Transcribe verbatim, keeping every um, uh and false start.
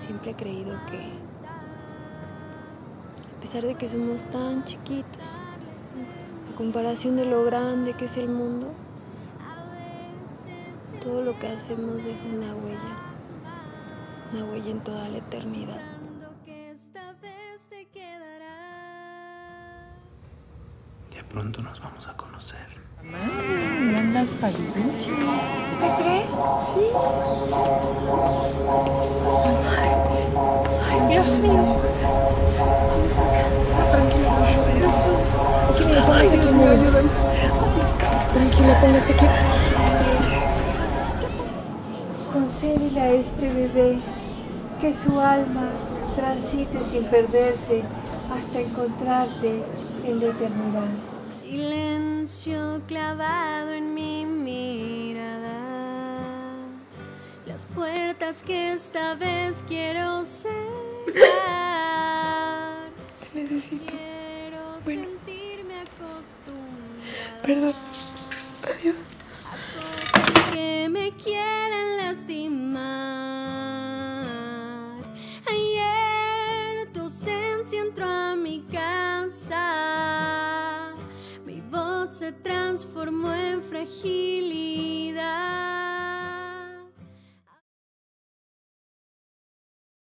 siempre he creído que, a pesar de que somos tan chiquitos, a comparación de lo grande que es el mundo, todo lo que hacemos deja una huella, una huella en toda la eternidad. Ya pronto nos vamos a conocer. Mamá, andas paliduchi. ¿Usted cree? Sí. Ay, Dios mío. Vamos acá. Tranquila. Tranquila, póngase aquí, me ayudan. Tranquila, póngase aquí. Concédele a este bebé que su alma transite sin perderse hasta encontrarte en la eternidad. Silencio clavado en mi mirada, las puertas que esta vez quiero cerrar. Te necesito. Quiero Bueno. sentirme acostumbrada. Perdón. Adiós. A cosas que me quieran lastimar. Ayer tu ausencia entró a mi casa. Mi voz se transformó en fragilidad.